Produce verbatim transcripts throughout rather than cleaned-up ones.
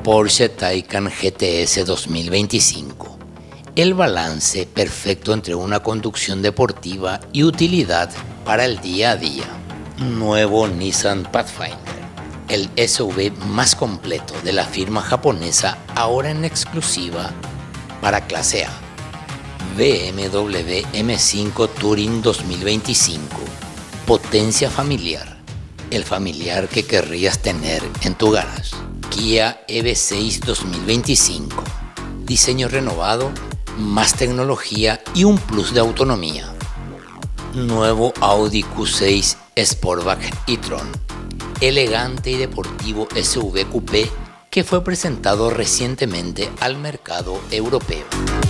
Porsche Taycan G T S dos mil veinticinco. El balance perfecto entre una conducción deportiva y utilidad para el día a día. Nuevo Nissan Pathfinder, el S U V más completo de la firma japonesa, ahora en exclusiva para clase A. B M W M cinco Touring dos mil veinticinco. Potencia familiar, el familiar que querrías tener en tu garage. Kia E V seis dos mil veinticinco. Diseño renovado, más tecnología y un plus de autonomía. Nuevo Audi Q seis Sportback e-tron, elegante y deportivo S U V coupé que fue presentado recientemente al mercado europeo.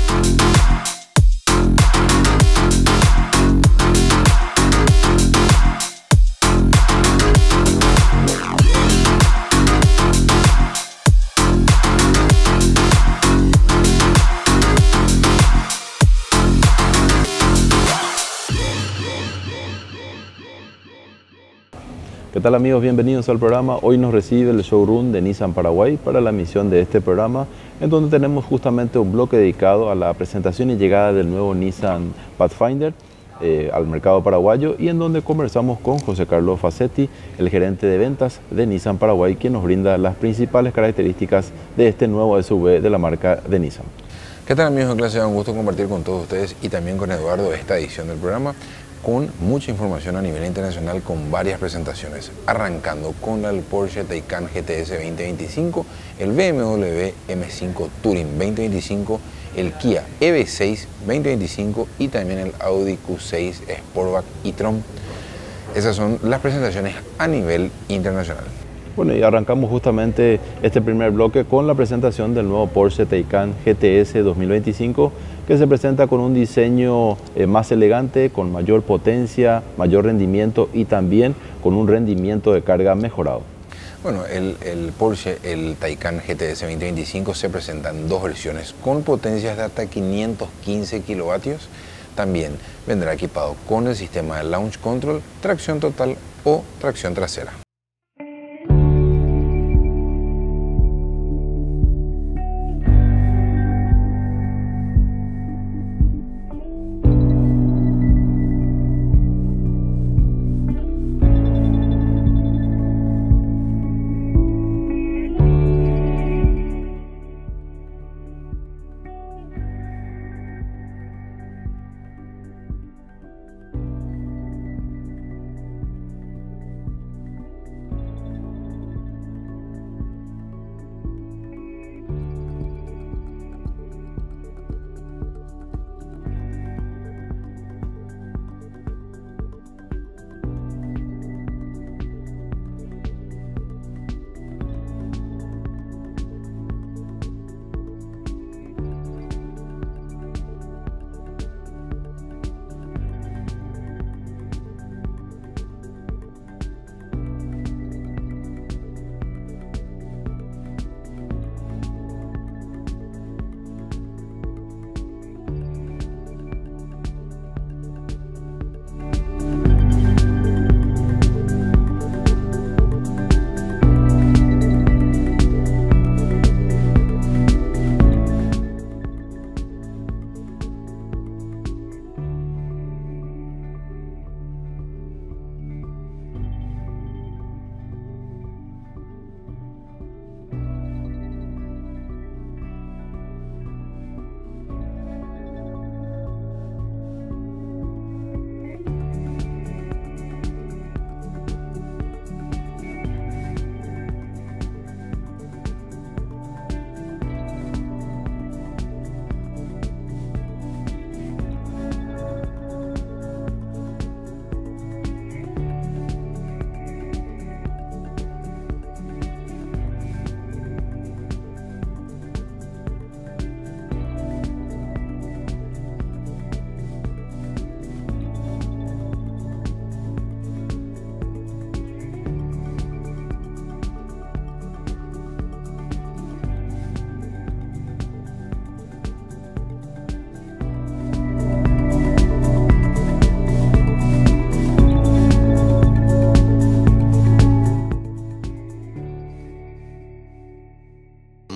¿Qué tal amigos? Bienvenidos al programa. Hoy nos recibe el showroom de Nissan Paraguay para la emisión de este programa, en donde tenemos justamente un bloque dedicado a la presentación y llegada del nuevo Nissan Pathfinder eh, al mercado paraguayo, y en donde conversamos con José Carlos Facetti, el gerente de ventas de Nissan Paraguay, quien nos brinda las principales características de este nuevo S U V de la marca de Nissan. ¿Qué tal amigos de clase? Un gusto compartir con todos ustedes y también con Eduardo esta edición del programa, con mucha información a nivel internacional, con varias presentaciones, arrancando con el Porsche Taycan G T S veinte veinticinco, el B M W M cinco Touring veinte veinticinco, el Kia E V seis veinte veinticinco y también el Audi Q seis Sportback e-tron. Esas son las presentaciones a nivel internacional. Bueno, y arrancamos justamente este primer bloque con la presentación del nuevo Porsche Taycan G T S dos mil veinticinco, que se presenta con un diseño eh, más elegante, con mayor potencia, mayor rendimiento y también con un rendimiento de carga mejorado. Bueno, el, el Porsche, el Taycan G T S veinte veinticinco se presenta en dos versiones con potencias de hasta quinientos quince kilovatios. También vendrá equipado con el sistema de Launch Control, tracción total o tracción trasera.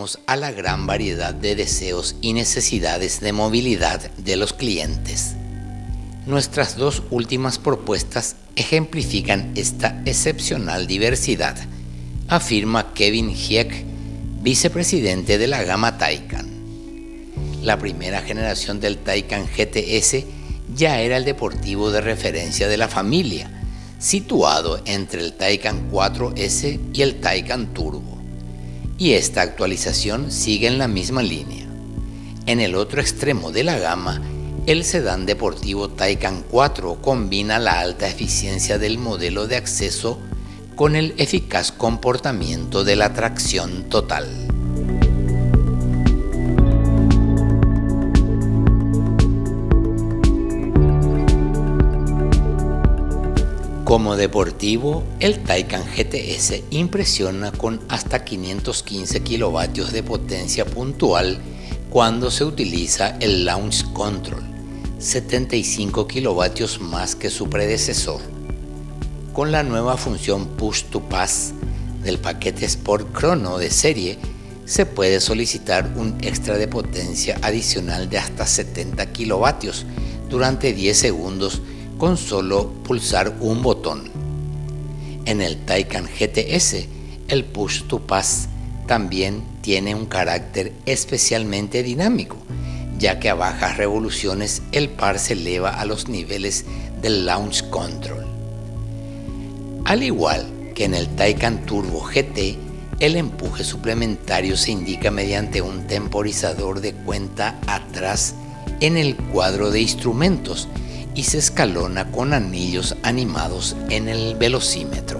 respondemos a la gran variedad de deseos y necesidades de movilidad de los clientes. Nuestras dos últimas propuestas ejemplifican esta excepcional diversidad, afirma Kevin Hieck, vicepresidente de la gama Taycan. La primera generación del Taycan G T S ya era el deportivo de referencia de la familia, situado entre el Taycan cuatro ese y el Taycan Turbo, y esta actualización sigue en la misma línea. En el otro extremo de la gama, el sedán deportivo Taycan cuatro combina la alta eficiencia del modelo de acceso con el eficaz comportamiento de la tracción total. Como deportivo, el Taycan G T S impresiona con hasta quinientos quince kilovatios de potencia puntual cuando se utiliza el Launch Control, setenta y cinco kilovatios más que su predecesor. Con la nueva función Push to Pass del paquete Sport Chrono de serie, se puede solicitar un extra de potencia adicional de hasta setenta kilovatios durante diez segundos con solo pulsar un botón. En el Taycan G T S, el Push to Pass también tiene un carácter especialmente dinámico, ya que a bajas revoluciones el par se eleva a los niveles del Launch Control. Al igual que en el Taycan Turbo G T, el empuje suplementario se indica mediante un temporizador de cuenta atrás en el cuadro de instrumentos y se escalona con anillos animados en el velocímetro.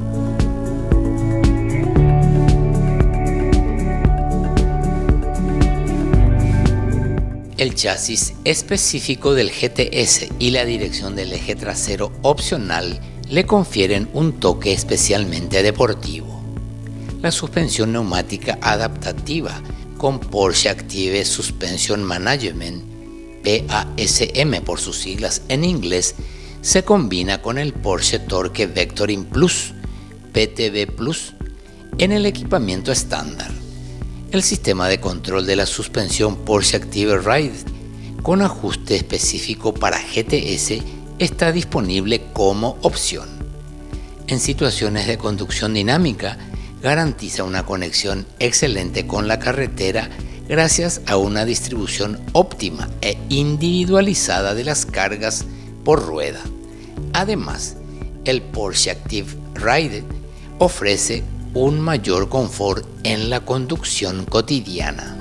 El chasis específico del G T S y la dirección del eje trasero opcional le confieren un toque especialmente deportivo. La suspensión neumática adaptativa con Porsche Active Suspension Management, P A S M por sus siglas en inglés, se combina con el Porsche Torque Vectoring Plus, P T V Plus, en el equipamiento estándar. El sistema de control de la suspensión Porsche Active Ride con ajuste específico para G T S está disponible como opción. En situaciones de conducción dinámica, garantiza una conexión excelente con la carretera gracias a una distribución óptima e individualizada de las cargas por rueda. Además, el Porsche Active Ride ofrece un mayor confort en la conducción cotidiana.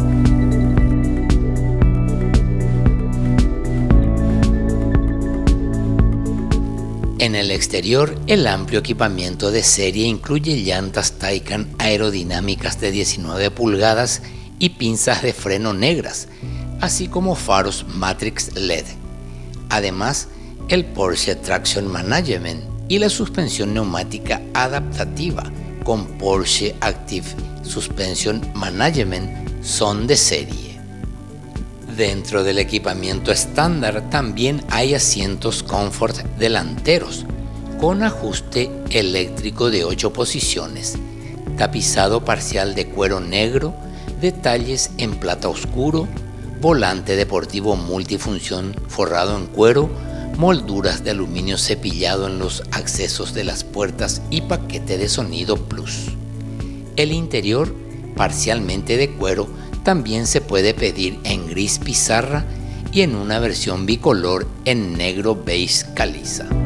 En el exterior, el amplio equipamiento de serie incluye llantas Taycan aerodinámicas de diecinueve pulgadas y pinzas de freno negras, así como faros Matrix L E D. Además, el Porsche Traction Management y la suspensión neumática adaptativa con Porsche Active Suspension Management son de serie. Dentro del equipamiento estándar también hay asientos Comfort delanteros con ajuste eléctrico de ocho posiciones, tapizado parcial de cuero negro, detalles en plata oscuro, volante deportivo multifunción forrado en cuero, molduras de aluminio cepillado en los accesos de las puertas y paquete de sonido Plus. El interior, parcialmente de cuero, también se puede pedir en gris pizarra y en una versión bicolor en negro beige caliza.